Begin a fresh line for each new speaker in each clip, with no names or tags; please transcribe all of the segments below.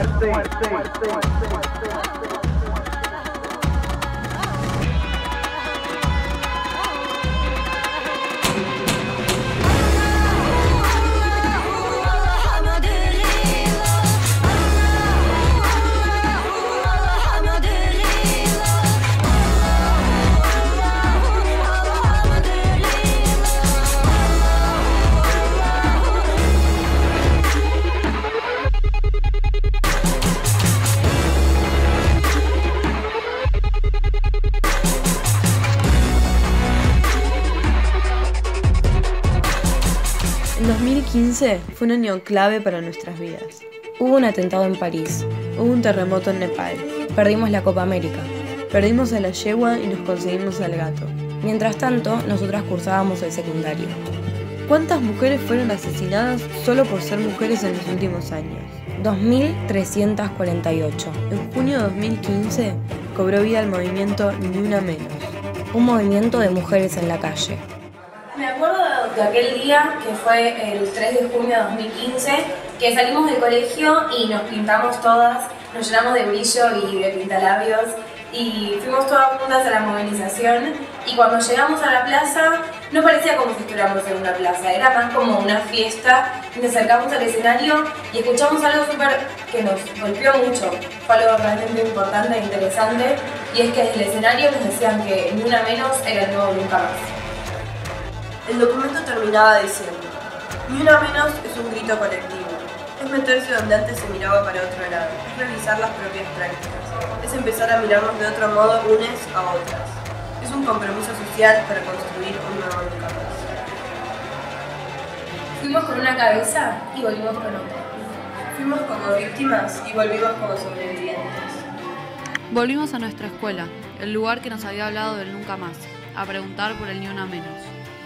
El 2015 fue un año clave para nuestras vidas. Hubo un atentado en París, hubo un terremoto en Nepal, perdimos la Copa América, perdimos a la yegua y nos conseguimos al gato. Mientras tanto, nosotras cursábamos el secundario. ¿Cuántas mujeres fueron asesinadas solo por ser mujeres en los últimos años? 2.348. En junio de 2015 cobró vida el movimiento Ni Una Menos, un movimiento de mujeres en la calle.
Me acuerdo de aquel día, que fue el 3 de junio de 2015, que salimos del colegio y nos pintamos todas, nos llenamos de brillo y de pintalabios y fuimos todas juntas a la movilización, y cuando llegamos a la plaza no parecía como si estuviéramos en una plaza, era más como una fiesta. Nos acercamos al escenario y escuchamos algo que nos golpeó mucho, fue algo realmente importante e interesante, y es que desde el escenario nos decían que Ni Una Menos era el nuevo Nunca Más.
El documento terminaba diciendo: Ni una menos es un grito colectivo, es meterse donde antes se miraba para otro lado, es realizar las propias prácticas, es empezar a mirarnos de otro modo unes a otras, es un compromiso social para construir un nuevo Nunca Más.
Fuimos con una cabeza y volvimos con otra.
Fuimos como víctimas y volvimos como sobrevivientes.
Volvimos a nuestra escuela, el lugar que nos había hablado del Nunca Más, a preguntar por el Ni Una Menos.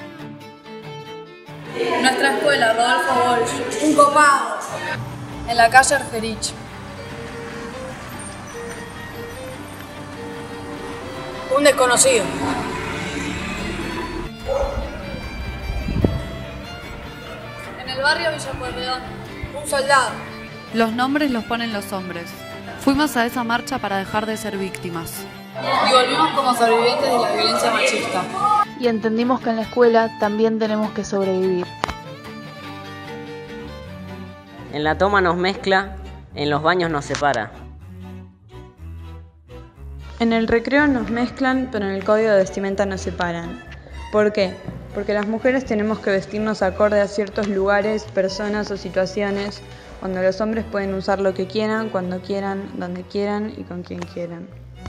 Nuestra escuela, Rodolfo Walsh, un copado, en la calle Argerich. Un desconocido. En el barrio Villa Pueyrredón, un soldado.
Los nombres los ponen los hombres. Fuimos a esa marcha para dejar de ser víctimas.
Y volvimos como sobrevivientes de la violencia machista.
Y entendimos que en la escuela también tenemos que sobrevivir.
En la toma nos mezcla, en los baños nos separa.
En el recreo nos mezclan, pero en el código de vestimenta nos separan. ¿Por qué? Porque las mujeres tenemos que vestirnos acorde a ciertos lugares, personas o situaciones, cuando los hombres pueden usar lo que quieran, cuando quieran, donde quieran y con quien quieran.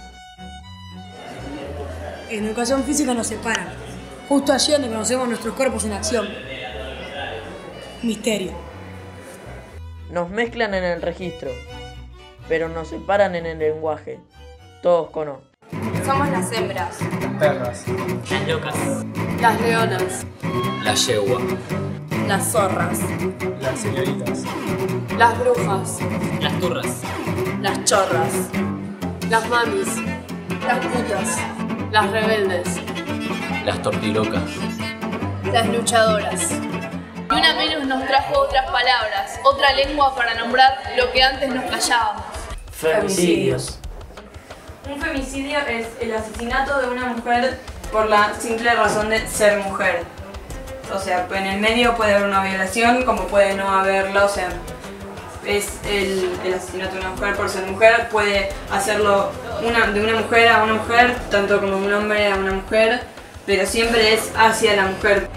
En educación física nos separan, justo allí donde conocemos nuestros cuerpos en acción. Misterio.
Nos mezclan en el registro, pero nos separan en el lenguaje, todos con O.
Somos las hembras,
las perras,
las locas,
las leonas,
la yegua,
las zorras,
las señoritas,
las brujas,
las turras,
las chorras, las mamis, las putas, las rebeldes,
las tortilocas,
las luchadoras.
Ni Una Menos nos trajo otras palabras, otra lengua para nombrar lo que antes nos callábamos.
femicidios.
Un femicidio es el asesinato de una mujer por la simple razón de ser mujer. O sea, en el medio puede haber una violación como puede no haberla, o sea, es el asesinato de una mujer por ser mujer, puede hacerlo de una mujer a una mujer, tanto como un hombre a una mujer, pero siempre es hacia la mujer.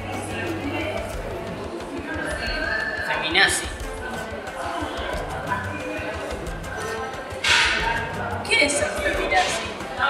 Feminazi.
¿Qué es el feminazi?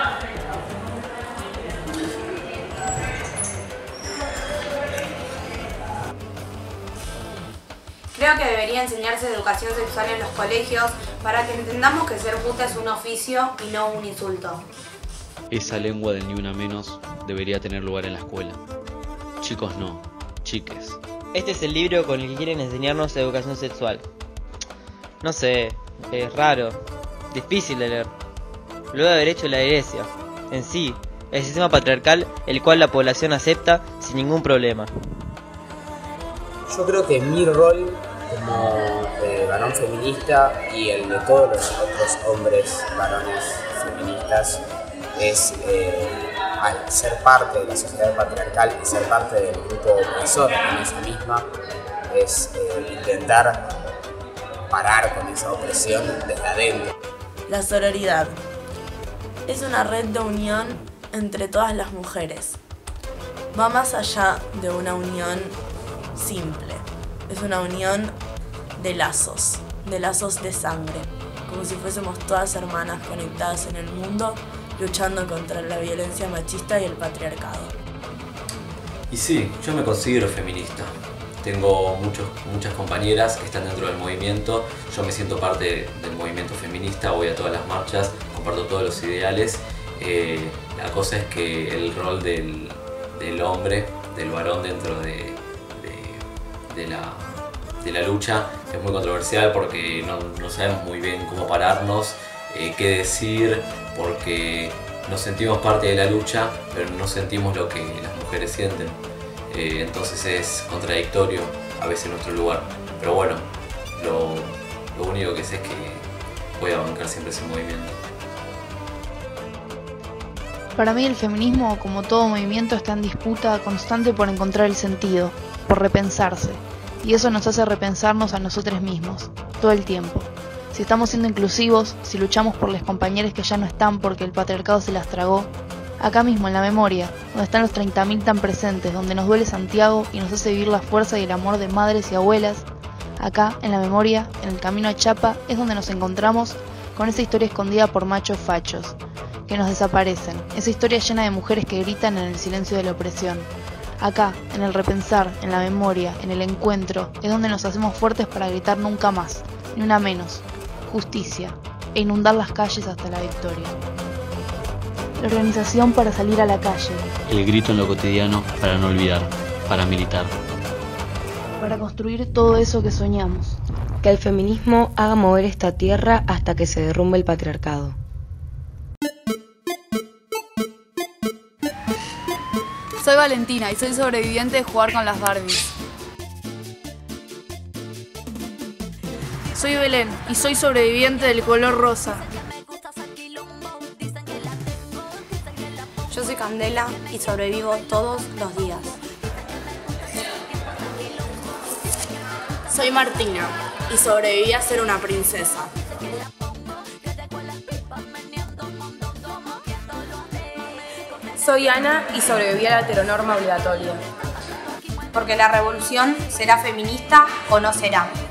Creo que debería enseñarse educación sexual en los colegios para que entendamos que ser puta es un oficio y no un insulto.
Esa lengua del Ni Una Menos debería tener lugar en la escuela. Chicos no, chiques.
Este es el libro con el que quieren enseñarnos educación sexual. No sé, es raro, difícil de leer. Lo debe haber hecho la iglesia, en sí, el sistema patriarcal el cual la población acepta sin ningún problema.
Yo creo que mi rol
como varón feminista y el de todos los otros hombres varones feministas es al ser parte de la sociedad patriarcal y ser parte del grupo opresor en esa misma, es intentar parar con esa opresión desde adentro.
La sororidad es una red de unión entre todas las mujeres. Va más allá de una unión simple. Es una unión de lazos de sangre, como si fuésemos todas hermanas conectadas en el mundo, luchando contra la violencia machista y el patriarcado.
Y sí, yo me considero feminista. Tengo muchas compañeras que están dentro del movimiento. Yo me siento parte del movimiento feminista, voy a todas las marchas, comparto todos los ideales. La cosa es que el rol del hombre, del varón dentro de la lucha es muy controversial porque no sabemos muy bien cómo pararnos, qué decir, porque nos sentimos parte de la lucha, pero no sentimos lo que las mujeres sienten. Entonces es contradictorio a veces nuestro lugar. Pero bueno, lo único que sé es que voy a bancar siempre ese movimiento.
Para mí el feminismo, como todo movimiento, está en disputa constante por encontrar el sentido, por repensarse. Y eso nos hace repensarnos a nosotros mismos, todo el tiempo. Si estamos siendo inclusivos, si luchamos por las compañeras que ya no están porque el patriarcado se las tragó. Acá mismo, en la memoria, donde están los 30.000 tan presentes, donde nos duele Santiago y nos hace vivir la fuerza y el amor de madres y abuelas. Acá, en la memoria, en el camino a Chapa, es donde nos encontramos con esa historia escondida por machos fachos, que nos desaparecen, esa historia llena de mujeres que gritan en el silencio de la opresión. Acá, en el repensar, en la memoria, en el encuentro, es donde nos hacemos fuertes para gritar nunca más, ni una menos, justicia, e inundar las calles hasta la victoria. La organización para salir a la calle.
El grito en lo cotidiano para no olvidar, para militar.
Para construir todo eso que soñamos.
Que el feminismo haga mover esta tierra hasta que se derrumbe el patriarcado.
Soy Valentina y soy sobreviviente de jugar con las Barbies.
Soy Belén y soy sobreviviente del color rosa.
Yo soy Candela y sobrevivo todos los días.
Soy Martina y sobreviví a ser una princesa.
Soy Ana y sobreviví a la heteronorma obligatoria.
Porque la revolución será feminista o no será.